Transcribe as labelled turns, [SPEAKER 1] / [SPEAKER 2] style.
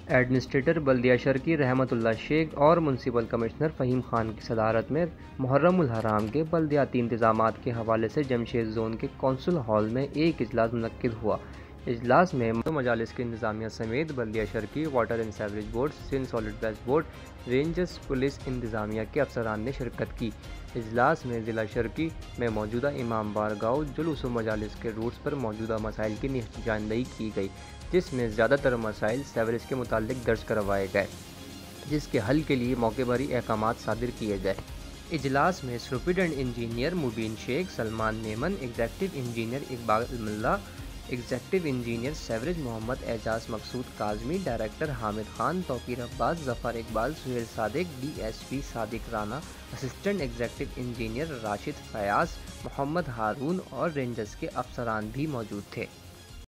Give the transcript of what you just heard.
[SPEAKER 1] Administrator बल्दिया शर्की रहमतुल्लाह शेख और municipal commissioner Faheem Khan की सदारत में मुहर्रम उल हराम के बल्दियाती इंतज़ामात के हवाले से जमशेद जोन के कौंसिल हॉल में एक इजलास मुनक्किद हुआ। इजलास में मजालिस के इंतज़ामिया समेत बल्दिया शर्की, water and sewerage board, Sindh solid waste board, rangers, police इंतज़ामिया के अफसरान ने शिरकत की। इजलास में ज़िला शर्की में मौजूदा इमाम बारगाह जुलूस मजालिस के रूट्स पर मौजूदा मसाइल की निशानदेही की गई, जिसमें ज़्यादातर मसाइल सीवरेज के मुताल्लिक दर्ज करवाए गए, जिसके हल के लिए मौके पर ही अहकामात सादिर किए गए। इजलास में superintendent engineer Mubeen Shaikh, Salman Memon, executive engineer Iqbal Mulla, executive engineer sewerage Mohammad Ejaz Maqsood Kazmi, director Hamid Khan, Tauqeer Abbas, Zafar Iqbal, Suhail Sadiq, DSP Sadiq Rana, assistant executive engineer Rashid Fayyaz, Mohammad Haroon और रेंजर्स के अफसरान भी मौजूद थे।